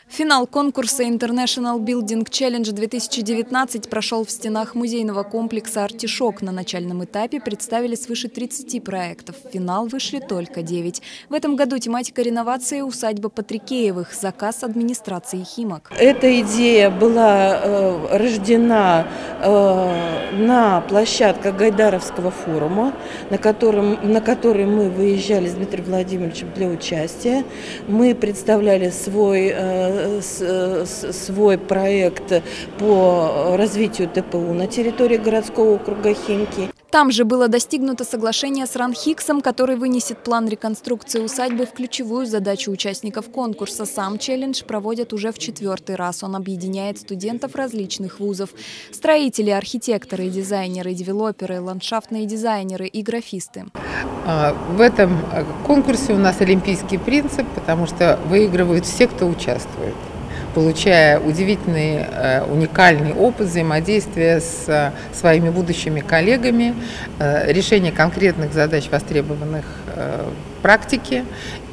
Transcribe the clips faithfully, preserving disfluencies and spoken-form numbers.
Финал конкурса International Building Challenge две тысячи девятнадцать прошел в стенах музейного комплекса «Артишок». На начальном этапе представили свыше тридцати проектов. В финал вышли только девять. В этом году тематика реновации усадьбы Патрикеевых. Заказ администрации «Химок». Эта идея была э, рождена э, на площадках Гайдаровского форума, на, котором, на который мы выезжали с Дмитрием Владимировичем для участия. Мы представляли свой э, свой проект по развитию ТПУ на территории городского округа Химки. Там же было достигнуто соглашение с РАНХИКСом, который вынесет план реконструкции усадьбы в ключевую задачу участников конкурса. Сам челлендж проводят уже в четвертый раз. Он объединяет студентов различных вузов. Строители, архитекторы, дизайнеры, девелоперы, ландшафтные дизайнеры и графисты. В этом конкурсе у нас олимпийский принцип, потому что выигрывают все, кто участвует, получая удивительный, уникальный опыт взаимодействия с своими будущими коллегами, решение конкретных задач, востребованных в практике,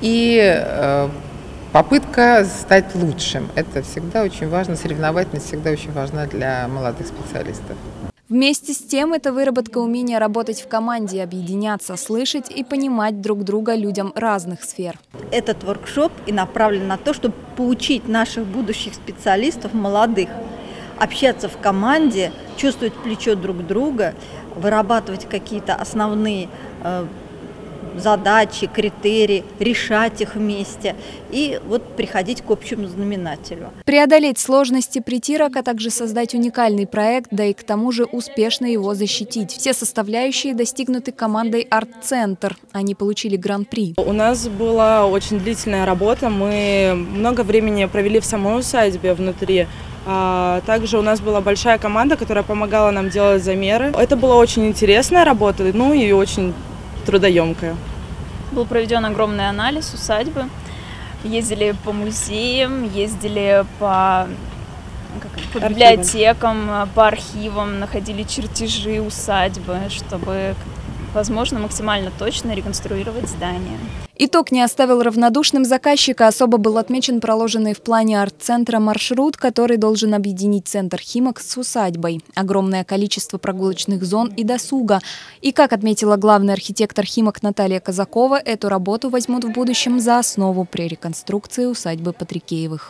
и попытка стать лучшим. Это всегда очень важно, соревновательность всегда очень важна для молодых специалистов. Вместе с тем, это выработка умения работать в команде, объединяться, слышать и понимать друг друга людям разных сфер. Этот воркшоп и направлен на то, чтобы поучить наших будущих специалистов, молодых, общаться в команде, чувствовать плечо друг друга, вырабатывать какие-то основные э, задачи, критерии, решать их вместе и вот приходить к общему знаменателю. Преодолеть сложности притирок, а также создать уникальный проект, да и к тому же успешно его защитить. Все составляющие достигнуты командой «Арт-центр». Они получили гран-при. У нас была очень длительная работа. Мы много времени провели в самой усадьбе внутри. Также у нас была большая команда, которая помогала нам делать замеры. Это была очень интересная работа, ну и очень трудоемкая. Был проведен огромный анализ усадьбы. Ездили по музеям, ездили по, по библиотекам, по архивам, находили чертежи усадьбы, чтобы, возможно, максимально точно реконструировать здание. Итог не оставил равнодушным заказчика. Особо был отмечен проложенный в плане арт-центра маршрут, который должен объединить центр Химок с усадьбой. Огромное количество прогулочных зон и досуга. И, как отметила главный архитектор Химок Наталья Казакова, эту работу возьмут в будущем за основу при реконструкции усадьбы Патрикеевых.